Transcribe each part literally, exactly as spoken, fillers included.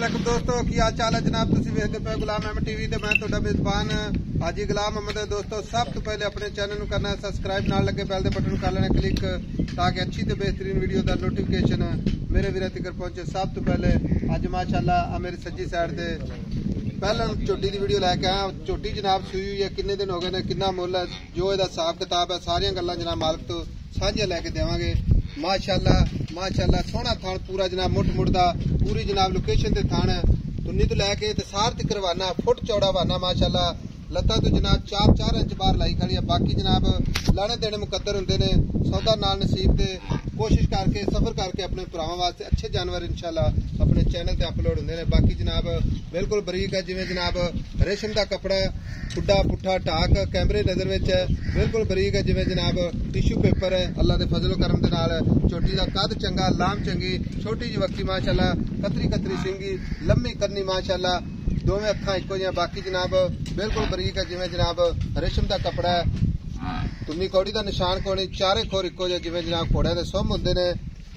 वालेकुम दोस्तों की हाल चाल है जनाब। तुसीं वेखदे पे गुलाम अहमद टीवी ते मैं तुहाडा मेजबान हाजी गुलाम अहमद। दोस्तों सब तो पहले अपने चैनल करना सबसक्राइब, नाल लगे बैल दे बटन कर लेना क्लिक ताकि अच्छी ते बेहतरीन वीडियो का नोटिफिकेशन मेरे वीर तक पहुंचे। सब तो पहले अज माशाअल्लाह मेरी सज्जी साइड से पहला झोटी की वीडियो लैके आया। झोटी जनाब सुई हुई है, किन्ने दिन हो गए ने, कितना मुल है, जो इसका हिसाब किताब है सारिया गल्लां जनाब मालक तो साझियां लैके देवांगे। माशाअल्लाह माशाअल्लाह सोहना थान पूरा जनाब मुठ मुड़दा पूरी जनाब लोकेशन ते थान है। तुन्नी तो लैके ते सार तक वाना फुट चौड़ा वाना माशाअल्लाह। लत्ता तो जनाब चार चार इंच बाहर लाई खड़ी है। बाकी जनाब लाने देने मुकद्दर होंदे ने, सौदा नाल नसीब ते कोशिश करके सफर करके अपने भरावां वास्ते अच्छे जानवर इंशाल्लाह अपने चैनल ते अपलोड होंदे ने। बाकी जनाब बिल्कुल बरीक है, जिवें जनाब रेशम का कपड़ा खुड्डा पुट्ठा टाक कैमरे नजर विच है, बिल्कुल बरीक है जिवें जनाब टिश्यू पेपर है। अल्लाह दे फजल करम दे नाल झोटी दा कद चंगा, लाम चंगी, छोटी जी वक्की माशाअल्लाह, कतरी कतरी सिंगी, लम्मी करनी माशाअल्लाह, दोवें अखां इक्को जिहियां। बाकी जनाब बिल्कुल बरीक है जिवें जनाब रेशम का कपड़ा है। तुन्नी कौड़ी का निशान कोई नहीं, चारे खोर इक्को जिहे जिवें जनाब घोड़ियां दे सुम हुंदे ने।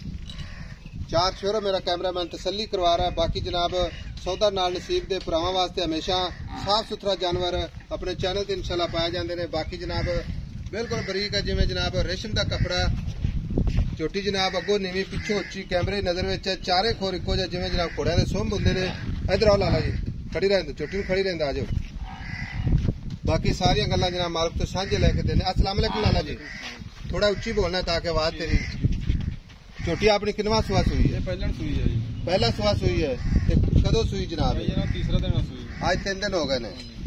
चार छोरो मेरा कैमरामैन तसल्ली करवा रहा है। बाकी जनाब सौदा नाल नसीब दे भरावां वास्ते हमेशा साफ सुथरा जानवर अपने चैनल ते इंशाल्लाह पाए जाते हैं। बाकी जनाब बिल्कुल बरीक है जिवें जनाब रेशम का कपड़ा, झोटी जनाब अगों नीवी पिछों उच्ची, कैमरे नजर विच है, चारे खोर इक्को जिहे जिवें जनाब घोड़ियां दे सुम हुंदे ने। इधर आओ लाला जी, खड़ी रहंदे, झोटी नूं खड़ी रहंदे, आ जाओ। बाकी सारियां गल्लां जनाब मालक तो साझे लैके देने। अस्सलाम वालेकुम लाला जी, थोड़ा उच्ची बोलना है ताकि आवाज तेरी। झोटी अपनी किनवा सुआ सुई है? पहला सुई है जी। पहला सुआ सुई है ते कदों सुई जनाब? तीसरा दिन सुई। आज तीन दिन हो गए ने।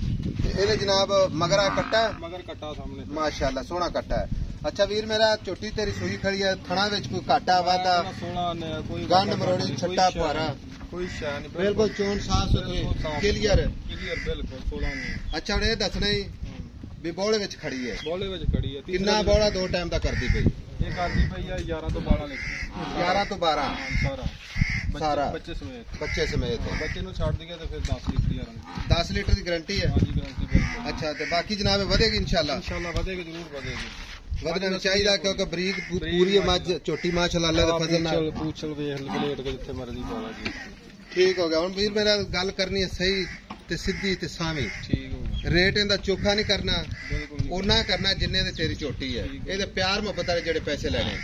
ये जनाब मगर आ कट्टा है? मगर कट्टा सामने माशाअल्लाह सोहना कट्टा है। अच्छा वीर मेरा झोटी तेरी सुई खड़ी है, थणा विच कोई घाटा वाधा, गंढ मरोड़ी, छट्टा पारा, कोई शय नहीं, बिल्कुल चोन साफ सुथरी क्लियर क्लियर बिल्कुल सोलह नहीं। अच्छा हुण ये दसना ही भी बौले विच खड़ी है? बौले विच खड़ी है। किन्ना बौला दो टाइम दा करदी पई? ये करदी पई है ग्यारह तो बारह लिख ग्यारह तो बारह सारा सारा बच्चे समेत। बच्चे समेत बच्चे नूं छड्ड दिया तो फिर दस लीटर ही आराम दस लीटर की गारंटी है? हां जी गारंटी बिल्कुल। अच्छा तो बाकी जनाब वधेगी इंशाल्लाह? इंशाल्लाह वधेगी, जरूर वधेगी। वधना भी चाहिए क्योंकि बरीक पूरी मझ झोटी माशाअल्लाह अल्लाह दे फजल नाल पूछल वेख लेट के जिथे मर्जी पाला जी। ठीक हो गया। हुण वीर मेरा गल करनी है सही ते सीधी ते सावी। ठीक हो गया। रेट इंदा चोखा नहीं करना, बिल्कुल ओना करना जिन्ने दे तेरी झोटी है। ये प्यार मुहब्बत वाले जेड़े पैसे लेने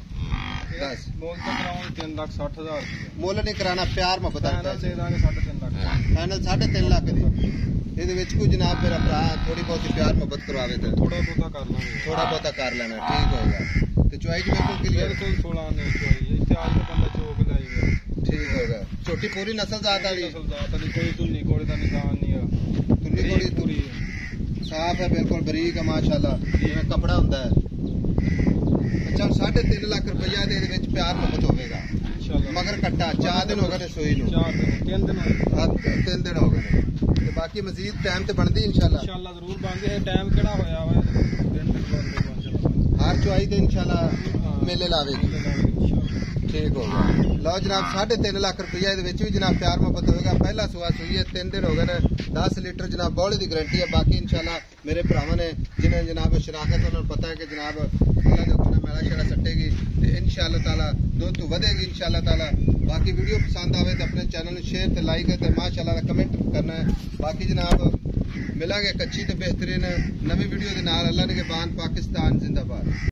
बस। मोल तो कराऊं तीन लाख साठ हजार रुपया। मुल नहीं कराना, प्यार मुहब्बत वाले दे दांगे साढ़े तीन लाख। फाइनल साढ़े तीन लाख दी। ਇਹਦੇ ਵਿੱਚ ਕੋਈ जनाब मेरा भरा थोड़ी बहुत प्यार मुहब्बत करवावे तो थोड़ा बहुता कर लांगे, थोड़ा बहुता कर लेना। ठीक होगा। तो चुआई जी बिल्कुल क्लियर? बिल्कुल सोलह ने चुआई इत्थे आज बंदा चोक लाएगा। ठीक होगा। छोटी पूरी नस्ल जात वाली? नस्ल जात वाली, कोई तुन्नी कोड़े दा निशान नहीं है। तुन्नी कोड़ी पूरी साफ है, बिल्कुल बरीक है माशाअल्लाह, जिवें कपड़ा हुंदा है। अच्छा साढ़े तीन लाख रुपया दे दे विच प्यार मुहब्बत होवेगा इंशाल्लाह। मगर कट्टा चार दिन हो गए सोई नूं? चार दिन तीन दिन तीन दिन हो गए। ते बाकी मजीद टाइम ते बनदी इंशाल्लाह? इंशाल्लाह जरूर बनदी है। टाइम केड़ा होया वा दिन दिन बनदे हर चुआई ते इंशाल्लाह मेले लावेगी। ठीक होगा। लो जनाब साढ़े तीन लाख रुपया भी जनाब प्यार मुहब्बत होगा। पहला सुआ सुई है, तीन दिन हो गए, दस लीटर जनाब बौले की गारंटी है। बाकी इंशाल्लाह मेरे भरावां ने जिन्हें जनाब शराकत उन्होंने पता है कि जनाब अल्लाह दे हुक्म नाल मेला शेड़ा सट्टेगी तो इंशाल्लाह ताला दुध तो वधेगी इंशाल्लाह ताला। बाकी वीडियो पसंद आवे तो अपने चैनल शेयर ते लाइक ते माशाअल्लाह कमेंट करना है। बाकी जनाब मिलांगे एक अच्छी ते बेहतरीन नवी वीडियो के नाल। अल्लाह ने के बान पाकिस्तान जिंदाबाद।